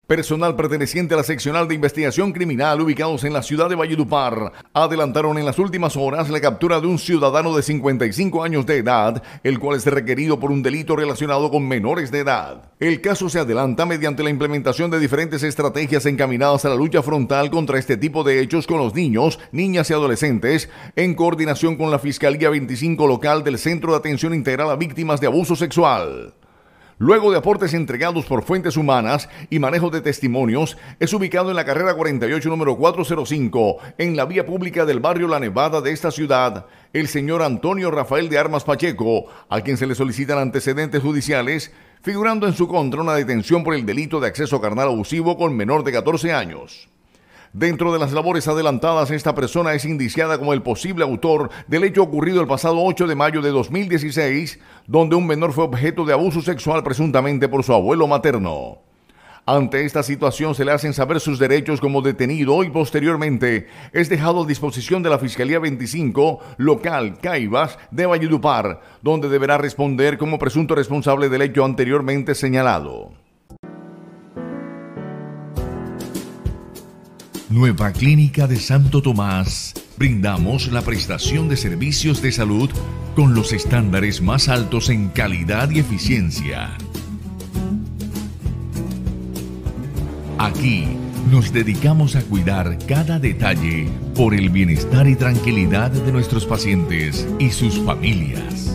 Personal perteneciente a la seccional de investigación criminal ubicados en la ciudad de Valledupar adelantaron en las últimas horas la captura de un ciudadano de 55 años de edad, el cual es requerido por un delito relacionado con menores de edad. El caso se adelanta mediante la implementación de diferentes estrategias encaminadas a la lucha frontal contra este tipo de hechos con los niños, niñas y adolescentes, en coordinación con la Fiscalía 25 local del Centro de Atención Integral a Víctimas de Abuso Sexual. Luego de aportes entregados por fuentes humanas y manejo de testimonios, es ubicado en la carrera 48 número 405, en la vía pública del barrio La Nevada de esta ciudad, el señor Antonio Rafael de Armas Pacheco, a quien se le solicitan antecedentes judiciales, figurando en su contra una detención por el delito de acceso carnal abusivo con menor de 14 años. Dentro de las labores adelantadas, esta persona es indiciada como el posible autor del hecho ocurrido el pasado 8 de mayo de 2016, donde un menor fue objeto de abuso sexual presuntamente por su abuelo materno. Ante esta situación se le hacen saber sus derechos como detenido y posteriormente es dejado a disposición de la Fiscalía 25 local Caibas de Valledupar, donde deberá responder como presunto responsable del hecho anteriormente señalado. Nueva Clínica de Santo Tomás. Brindamos la prestación de servicios de salud con los estándares más altos en calidad y eficiencia. Aquí nos dedicamos a cuidar cada detalle por el bienestar y tranquilidad de nuestros pacientes y sus familias.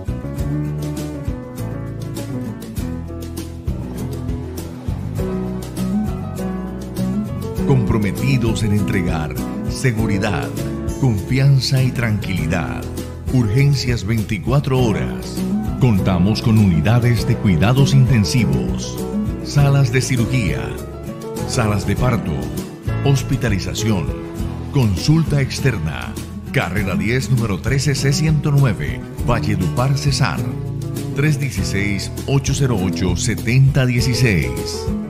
Comprometidos en entregar seguridad, confianza y tranquilidad. Urgencias 24 horas. Contamos con unidades de cuidados intensivos, salas de cirugía, salas de parto, hospitalización, consulta externa. Carrera 10, número 13C109, Valledupar, Cesar. 316-808-7016.